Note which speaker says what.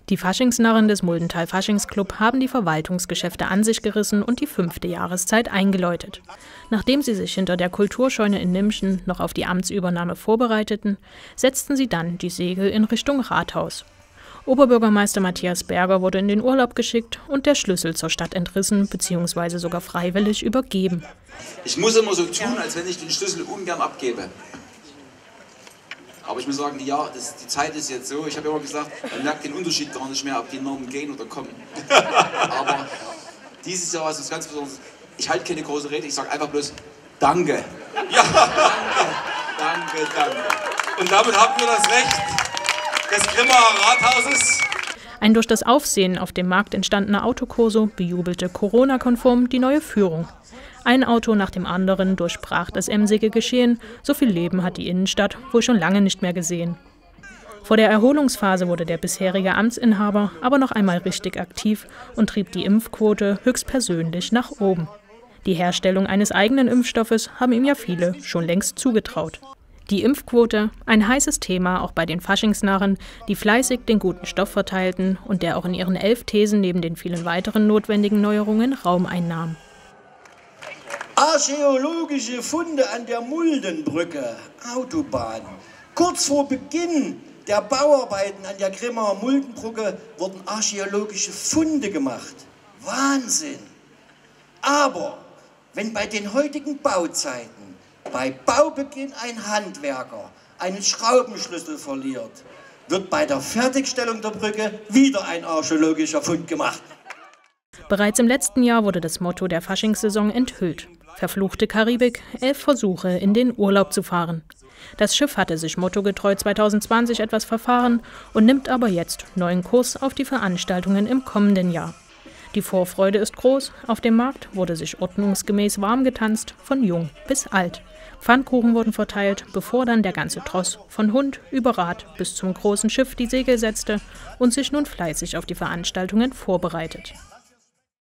Speaker 1: Die Faschingsnarren des Muldental Faschingsclub haben die Verwaltungsgeschäfte an sich gerissen und die 5. Jahreszeit eingeläutet. Nachdem sie sich hinter der Kulturscheune in Nimschen noch auf die Amtsübernahme vorbereiteten, setzten sie dann die Segel in Richtung Rathaus. Oberbürgermeister Matthias Berger wurde in den Urlaub geschickt und der Schlüssel zur Stadt entrissen bzw. sogar freiwillig übergeben.
Speaker 2: Ich muss immer so tun, als wenn ich den Schlüssel ungern abgebe. Aber ich muss sagen, die Zeit ist jetzt so, ich habe immer gesagt, man merkt den Unterschied gar nicht mehr, ob die Normen gehen oder kommen. Aber dieses Jahr ist es ganz besonders, ich halte keine große Rede, ich sage einfach bloß Danke. Ja, danke. Und damit haben wir das Recht des Grimmaer Rathauses.
Speaker 1: Ein durch das Aufsehen auf dem Markt entstandener Autokorso bejubelte Corona-konform die neue Führung. Ein Auto nach dem anderen durchbrach das emsige Geschehen, so viel Leben hat die Innenstadt wohl schon lange nicht mehr gesehen. Vor der Erholungsphase wurde der bisherige Amtsinhaber aber noch einmal richtig aktiv und trieb die Impfquote höchstpersönlich nach oben. Die Herstellung eines eigenen Impfstoffes haben ihm ja viele schon längst zugetraut. Die Impfquote, ein heißes Thema auch bei den Faschingsnarren, die fleißig den guten Stoff verteilten und der auch in ihren 11 Thesen neben den vielen weiteren notwendigen Neuerungen Raum einnahm.
Speaker 3: Archäologische Funde an der Muldenbrücke, Autobahn. Kurz vor Beginn der Bauarbeiten an der Grimmaer Muldenbrücke wurden archäologische Funde gemacht. Wahnsinn! Aber wenn bei den heutigen Bauzeiten bei Baubeginn ein Handwerker einen Schraubenschlüssel verliert, wird bei der Fertigstellung der Brücke wieder ein archäologischer Fund gemacht.
Speaker 1: Bereits im letzten Jahr wurde das Motto der Faschingssaison enthüllt. Verfluchte Karibik, 11 Versuche, in den Urlaub zu fahren. Das Schiff hatte sich mottogetreu 2020 etwas verfahren und nimmt aber jetzt neuen Kurs auf die Veranstaltungen im kommenden Jahr. Die Vorfreude ist groß, auf dem Markt wurde sich ordnungsgemäß warm getanzt, von jung bis alt. Pfannkuchen wurden verteilt, bevor dann der ganze Tross von Hund über Rad bis zum großen Schiff die Segel setzte und sich nun fleißig auf die Veranstaltungen vorbereitet.